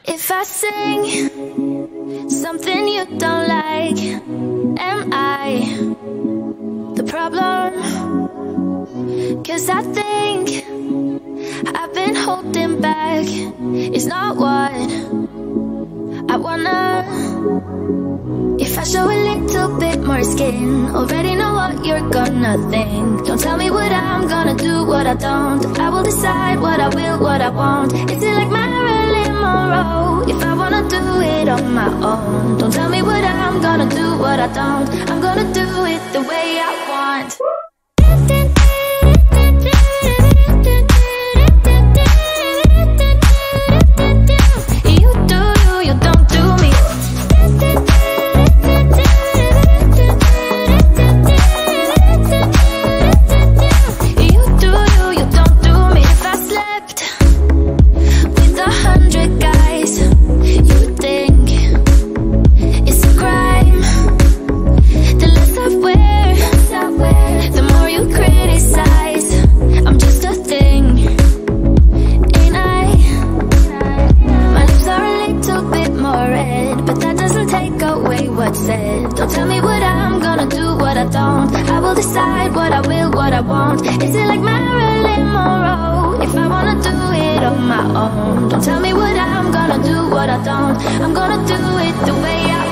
If I sing something you don't like, am I the problem? 'Cause I think I've been holding back. It's not what I wanna. If I show a little bit more skin, already know what you're gonna think. Don't tell me what I'm gonna do, what I don't. I will decide what I will, what I won't. Is it like Marilyn Monroe? If I wanna do it on my own. Don't tell me what I'm gonna do, what I don't. I'm gonna do it the way I want. You do you, you don't do me. You do you, you don't do me. If I slept with 100 guys, you would think it's a crime. The less I wear, the more you criticize. I'm just a thing, ain't I? My lips are a little bit more red, but that doesn't take away what's said. Don't tell me what I'm gonna do, what I don't. I will decide what I will, what I won't. Is it like Marilyn Monroe? If I wanna do it on my own. Don't tell me what I'm gonna do, what I don't. I'm gonna do it the way I